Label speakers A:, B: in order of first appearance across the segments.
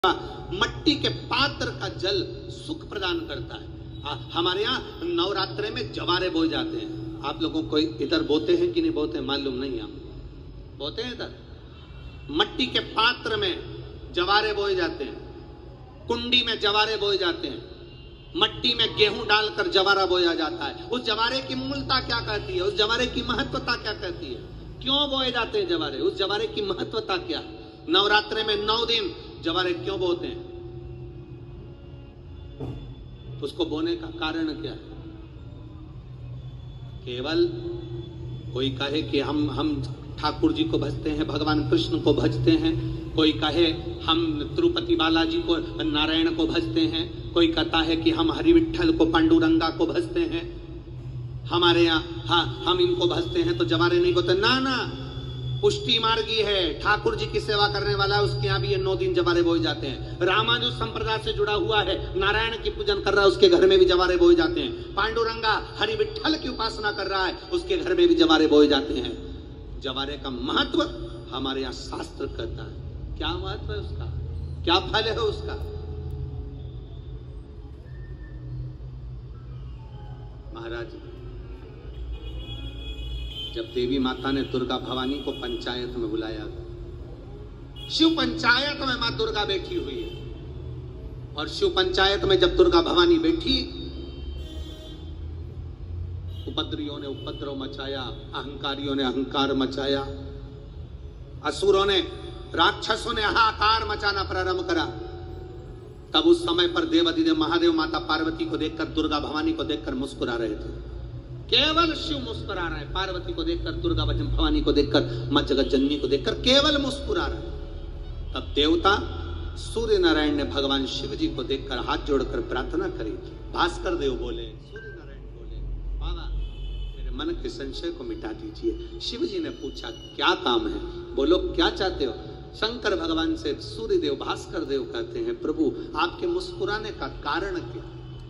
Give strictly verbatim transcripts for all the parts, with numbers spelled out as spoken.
A: मट्टी के पात्र का जल सुख प्रदान करता है। आ, हमारे यहाँ नवरात्रे में जवारे बोए जाते हैं। आप लोगों को इधर बोते हैं कि नहीं बोते हैं मालूम नहीं, हम बोते हैं इधर। मट्टी के पात्र में जवारे बोए जाते हैं, कुंडी में जवारे बोए जाते हैं, मट्टी में गेहूं डालकर जवारा बोया जाता है। उस जवारे की मूलता क्या कहती है, उस जवारे की महत्वता क्या कहती है, क्यों बोए जाते हैं जवारे, उस जवारे की महत्वता क्या। नवरात्रे में नौ दिन जवारे क्यों बोते हैं, उसको बोने का कारण क्या है। केवल कोई कहे कि हम हम ठाकुर जी को भजते हैं, भगवान कृष्ण को भजते हैं, कोई कहे हम तिरुपति बालाजी को नारायण को भजते हैं, कोई कहता है कि हम हरि विठल को पांडुरंगा को भजते हैं, हमारे यहाँ हाँ हम इनको भजते हैं तो जवारे नहीं बोते। ना ना, पुष्टि मार्गी है, ठाकुर जी की सेवा करने वाला है, उसके यहाँ भी ये नौ दिन जवारे बोए जाते हैं। रामानुज संप्रदाय से जुड़ा हुआ है, नारायण की पूजन कर रहा है, उसके घर में भी जवारे बोए जाते हैं। पांडुरंगा हरि विठल की उपासना कर रहा है, उसके घर में भी जवारे बोए जाते हैं। जवारे का महत्व हमारे यहाँ शास्त्र कहता है। क्या महत्व है उसका, क्या फल है उसका। महाराज, जब देवी माता ने दुर्गा भवानी को पंचायत में बुलाया, शिव पंचायत में मां दुर्गा बैठी हुई है, और शिव पंचायत में जब दुर्गा भवानी बैठी, उपद्रवियों ने उपद्रव मचाया, अहंकारियों ने अहंकार मचाया, असुरों ने राक्षसों ने हाहाकार मचाना प्रारंभ करा। तब उस समय पर देवाधिदेव महादेव माता पार्वती को देखकर, दुर्गा भवानी को देखकर मुस्कुरा रहे थे। केवल शिव मुस्कुरा रहे हैं, पार्वती को देखकर, दुर्गा भवानी को देखकर, मां जगत जननी को देखकर केवल मुस्कुरा रहे हैं। तब देवता सूर्य नारायण ने भगवान शिव जी को देखकर हाथ जोड़कर प्रार्थना करी। भास्कर देव बोले, सूर्य नारायण बोले, बाबा मेरे मन के संशय को मिटा दीजिए। शिव जी ने पूछा क्या काम है, बोलो क्या चाहते हो। शंकर भगवान से सूर्य देव भास्कर देव कहते हैं, प्रभु आपके मुस्कुराने का कारण क्या।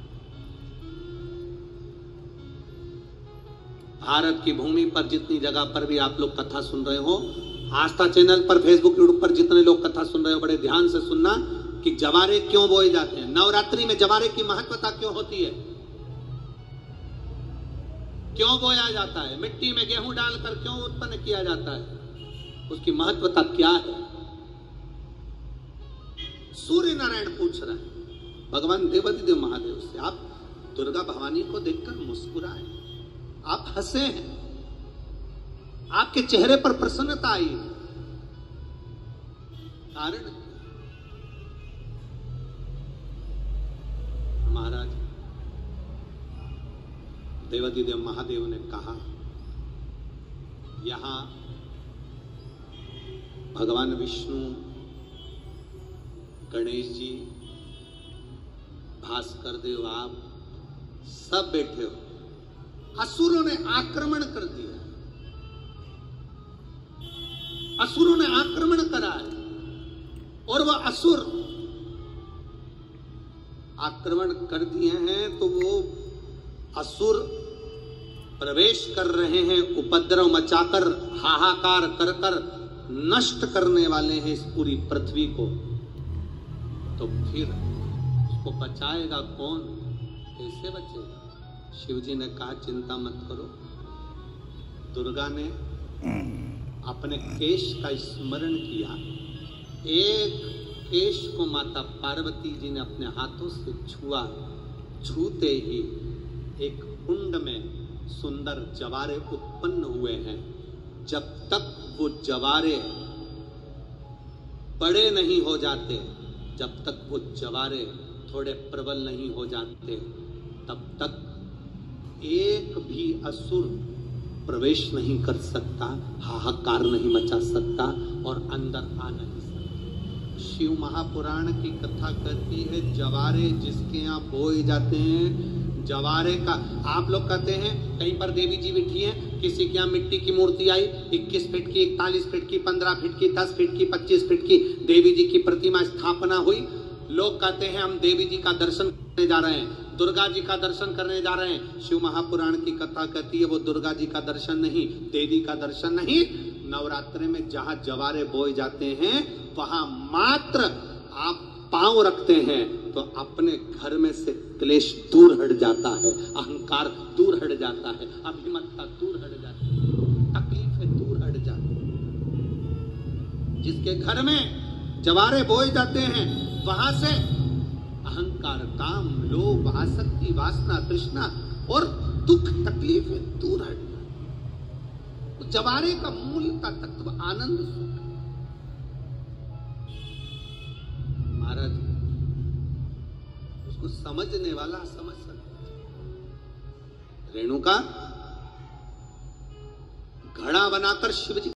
A: भारत की भूमि पर जितनी जगह पर भी आप लोग कथा सुन रहे हो, आस्था चैनल पर, फेसबुक, यूट्यूब पर जितने लोग कथा सुन रहे हो, बड़े ध्यान से सुनना कि जवारे क्यों बोए जाते हैं। नवरात्रि में जवारे की महत्वता क्यों होती है, क्यों बोया जाता है, मिट्टी में गेहूं डालकर क्यों उत्पन्न किया जाता है, उसकी महत्वता क्या है। सूर्य नारायण पूछ रहा है भगवान देवाधिदेव महादेव से, आप दुर्गा भवानी को देखकर मुस्कुराए, आप हंसे हैं, आपके चेहरे पर प्रसन्नता आई, कारण महाराज देवाधिदेव महादेव ने कहा, यहां भगवान विष्णु, गणेश जी, भास्कर देव, आप सब बैठे हो। असुरों ने आक्रमण कर दिया, असुरों ने आक्रमण करा है, और वह असुर आक्रमण कर दिए हैं तो वो असुर प्रवेश कर रहे हैं, उपद्रव मचाकर, हाहाकार कर कर नष्ट करने वाले हैं इस पूरी पृथ्वी को। तो फिर उसको बचाएगा कौन, कैसे बचेगा। शिव जी ने कहा चिंता मत करो। दुर्गा ने अपने केश का स्मरण किया, एक केश को माता पार्वती जी ने अपने हाथों से छुआ, छूते ही एक कुंड में सुंदर जवारे उत्पन्न हुए हैं। जब तक वो जवारे बड़े नहीं हो जाते, जब तक वो जवारे थोड़े प्रबल नहीं हो जाते, तब तक एक भी असुर प्रवेश नहीं कर सकता, हाहाकार नहीं मचा सकता और अंदर आ नहीं सकता। शिव महापुराण की कथा कहती है, जवारे जिसके यहाँ बोए जाते हैं, जवारे का आप लोग कहते हैं कहीं पर देवी जी बैठी हैं, किसी के यहाँ मिट्टी की मूर्ति आई, इक्कीस फीट की, इकतालीस फीट की, पंद्रह फीट की, दस फीट की, पच्चीस फीट की देवी जी की प्रतिमा स्थापना हुई। लोग कहते हैं हम देवी जी का दर्शन करने जा रहे हैं, दुर्गा जी का दर्शन करने जा रहे हैं। शिव महापुराण की कथा कहती है वो दुर्गा जी का दर्शन नहीं, देवी का दर्शन नहीं, नवरात्रि में जहां जवारे बोए जाते हैं वहां मात्र आप पांव रखते हैं तो अपने घर में से क्लेश दूर हट जाता है, अहंकार दूर हट जाता है, अभिमतता दूर हट जाती है, तकलीफें दूर हट जाती है। जिसके घर में जवारे बोए जाते हैं वहां से अहंकार, काम, लोभ, आसक्ति, वासना, तृष्णा और दुख, तकलीफें दूर हट जाती। तो जवारे का मूल का तत्व आनंद सुख। महाराज उसको समझने वाला समझ सकता। रेणुका घड़ा बनाकर शिवजी